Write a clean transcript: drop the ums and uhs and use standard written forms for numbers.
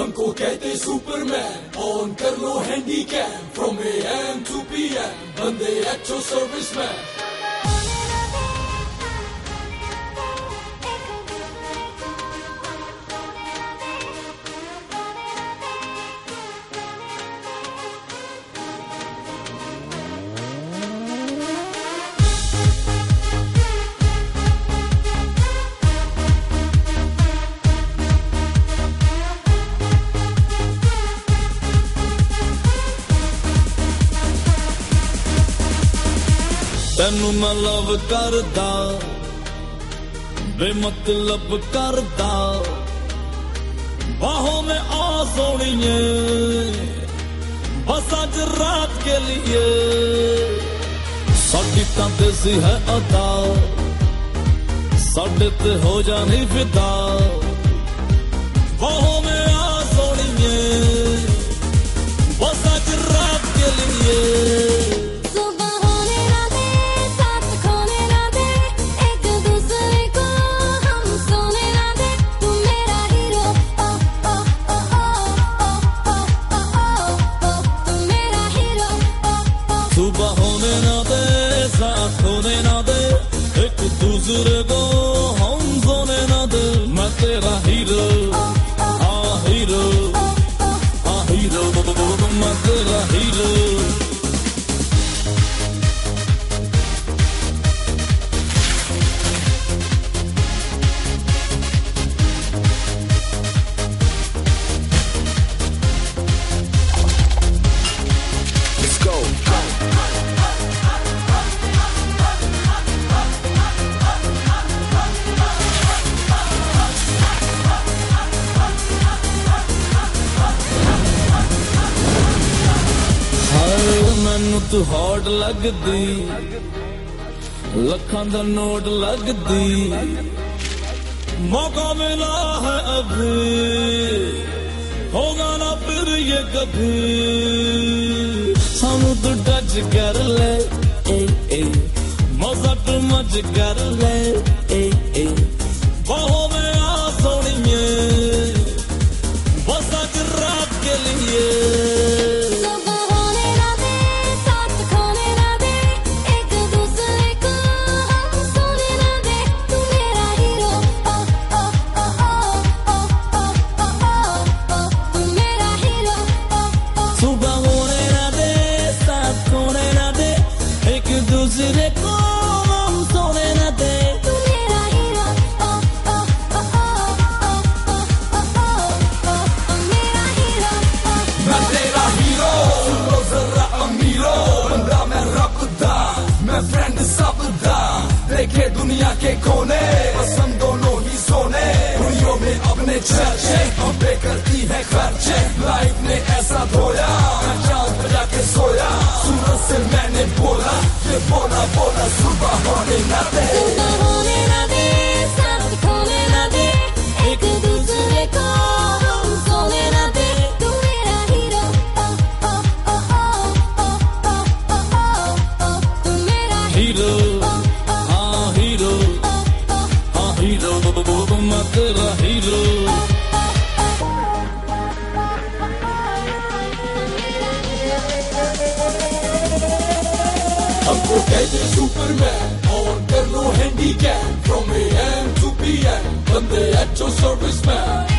हमको कहते superman, on कर लो handy cam, from AM to PM, बंदे एक्चुअल सर्विसमैन। तेनू मैं लव करदा, बेमतलब करदा, बाहों में आ सोनिए, बस आज रात के लिए। साडी तां देसी है अदा, साडे ते हो जानी फिदा, बाहों में आ सोनिए, बस आज रात के लिए। सुबह होने ना दे, साथ होने ना दे, एक दूसरे को हम सोने ना दे। मैं तेरा हीरो, हाँ हीरो, हाँ हीरो, मैं तेरा हीरो। मैनू तू हॉट लगदी, लखां दा नोट लगदी, मौका मिला है अभी, होगा ना फिर ये कभी। सानू तू टच कर ले, मजा तू मच कर ले, बाहों में आ सोनिए, बस आज रात के लिए। दूसरे को हम सोने न दे, तू मेरा हीरो, मेरा हीरो। मैं तेरा हीरो, सुनो जरा अमीरो, बंदा मैं रखदा, मैं फ्रेंड सबदा, देखे दुनिया के कोने, पसंद दोनों ही सोने, दुनिया में अपने चर्चे, हम पे करती है खर्चे, लाइफ ने ऐसा धोया, मैं चांद बजा के सोया, सूरज से मैंने बोला, ये बोला बोला सुबह होने ना दे, सुबह होने ना दे, साथ खोने ना दे, एक दूसरे को हम सोने ना दे। तू मेरा हीरो, तू मेरा हीरो, हाँ हीरो, हाँ हीरो, मैं तेरा हीरो। हमको कहते सुपरमैन, ऑन कर लो handy cam, from AM to PM, बंदे एक्चुअल सर्विसमैन।